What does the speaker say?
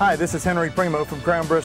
Hi, this is Henry Primo from Crown Bristow.